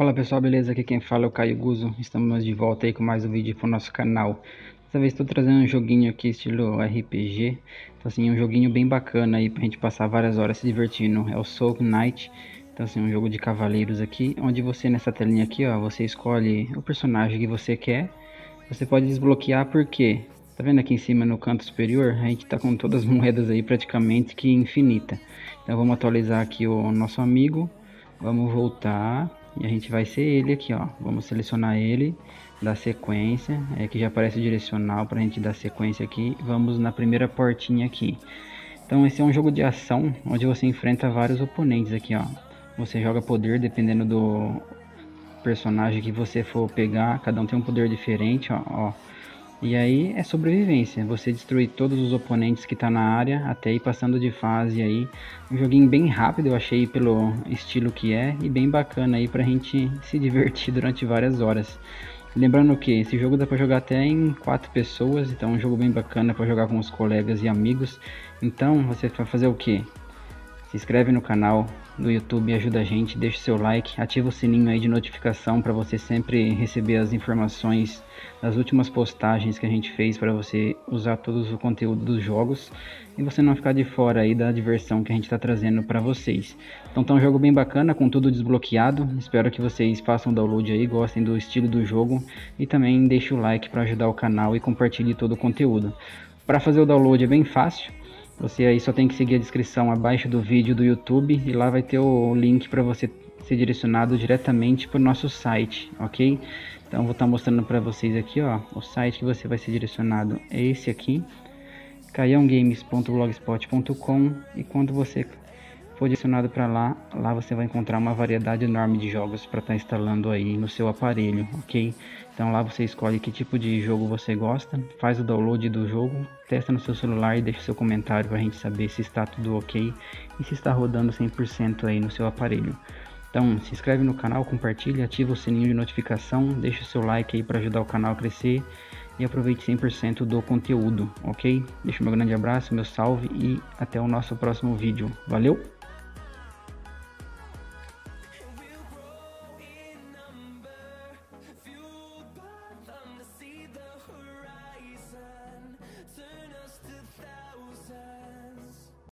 Fala pessoal, beleza? Aqui quem fala é o Caio Guzzo. Estamos de volta aí com mais um vídeo pro nosso canal. Dessa vez estou trazendo um joguinho aqui estilo RPG. Então assim, um joguinho bem bacana aí pra gente passar várias horas se divertindo. É o Soul Knight. Então assim, um jogo de cavaleiros aqui, onde você nessa telinha aqui, ó, você escolhe o personagem que você quer. Você pode desbloquear porque, tá vendo aqui em cima no canto superior? A gente tá com todas as moedas aí praticamente que infinita. Então vamos atualizar aqui o nosso amigo. Vamos voltar. E a gente vai ser ele aqui, ó. Vamos selecionar ele, dar sequência. Aqui já aparece o direcional para a gente dar sequência aqui. Vamos na primeira portinha aqui. Então esse é um jogo de ação, onde você enfrenta vários oponentes aqui, ó. Você joga poder dependendo do personagem que você for pegar. Cada um tem um poder diferente, ó. E aí é sobrevivência, você destruir todos os oponentes que tá na área, até ir passando de fase aí. Um joguinho bem rápido, eu achei pelo estilo que é, e bem bacana aí pra gente se divertir durante várias horas. Lembrando que esse jogo dá pra jogar até em 4 pessoas, então é um jogo bem bacana pra jogar com os colegas e amigos. Então você vai fazer o que? Se inscreve no canal do YouTube, ajuda a gente, deixa o seu like, ativa o sininho aí de notificação para você sempre receber as informações das últimas postagens que a gente fez para você usar todo o conteúdo dos jogos e você não ficar de fora aí da diversão que a gente está trazendo para vocês. Então tá um jogo bem bacana, com tudo desbloqueado. Espero que vocês façam o download aí, gostem do estilo do jogo e também deixe o like para ajudar o canal e compartilhe todo o conteúdo. Para fazer o download é bem fácil. Você aí só tem que seguir a descrição abaixo do vídeo do YouTube e lá vai ter o link para você ser direcionado diretamente para o nosso site, ok? Então vou estar mostrando para vocês aqui, ó, o site que você vai ser direcionado é esse aqui, caiãogames.blogspot.com, e quando você for direcionado para lá, você vai encontrar uma variedade enorme de jogos para estar instalando aí no seu aparelho, ok? Então lá você escolhe que tipo de jogo você gosta, faz o download do jogo, testa no seu celular e deixa seu comentário para a gente saber se está tudo ok e se está rodando 100% aí no seu aparelho. Então se inscreve no canal, compartilha, ativa o sininho de notificação, deixa o seu like aí para ajudar o canal a crescer e aproveite 100% do conteúdo, ok? Deixa meu grande abraço, meu salve e até o nosso próximo vídeo. Valeu!